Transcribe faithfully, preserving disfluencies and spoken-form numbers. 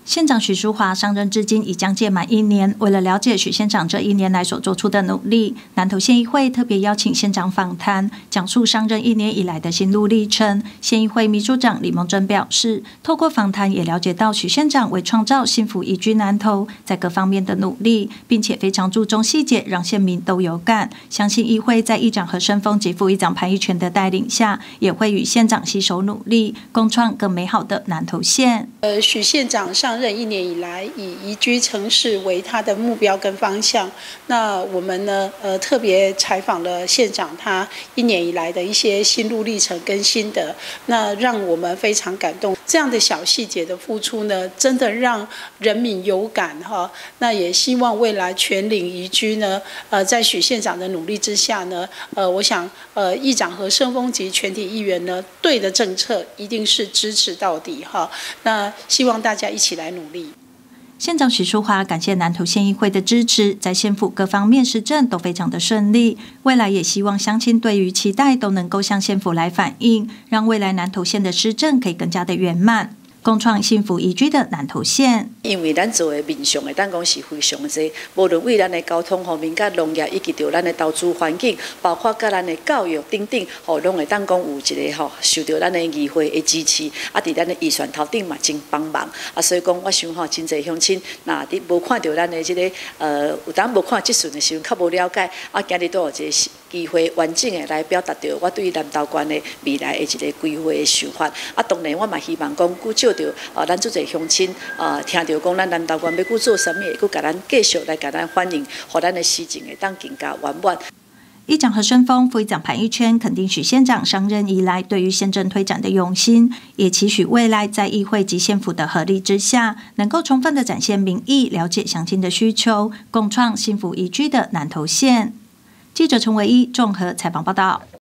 县长许淑华上任至今已将届满一年，为了了解许县长这一年来所做出的努力，南投县议会特别邀请县长访谈，讲述上任一年以来的心路历程。县议会秘书长李梦珍表示，透过访谈也了解到许县长为创造幸福宜居南投在各方面的努力，并且非常注重细节，让县民都有感。相信议会在议长何胜峰及副议长潘一全的带领下，也会与县长携手努力，共创更美好的南投县。 呃，许县长上任一年以来，以宜居城市为他的目标跟方向。那我们呢，呃，特别采访了县长他一年以来的一些心路历程跟心得，那让我们非常感动。这样的小细节的付出呢，真的让人民有感哈。那也希望未来全领宜居呢，呃，在许县长的努力之下呢，呃，我想呃，议长和胜峰及全体议员呢，对的政策一定是支持到底哈。那希望大家一起来努力。 县长许淑华感谢南投县议会的支持，在县府各方面施政都非常的顺利。未来也希望乡亲对于期待都能够向县府来反映，让未来南投县的施政可以更加的圆满，共创幸福宜居的南投县。 因为咱做的面向的，当讲是非常的多，无论为咱的交通方面、甲农业以及着咱的投资环境，包括甲咱的教育等等，吼，拢会当讲有一个吼，受到咱的议会的支持，啊，伫咱的预算头顶嘛真帮忙，啊，所以讲我想吼，真侪乡亲，那伫无看到咱的这个呃，有当无看即阵的时候，较无了解，啊，今日都有一个机会完整的来表达到我对南投县的未来的一个规划的想法。啊，当然我嘛希望讲，顾照着啊，咱做侪乡亲啊，听到讲咱南投县要去做什么，会去甲咱继续来甲咱欢迎，互咱的施政会当更加圆满。 议长何胜峰、副议长潘一全肯定许县长上任以来对于县政推展的用心，也期许未来在议会及县府的合力之下，能够充分的展现民意，了解乡亲的需求，共创幸福宜居的南投县。记者陈维一综合采访报道。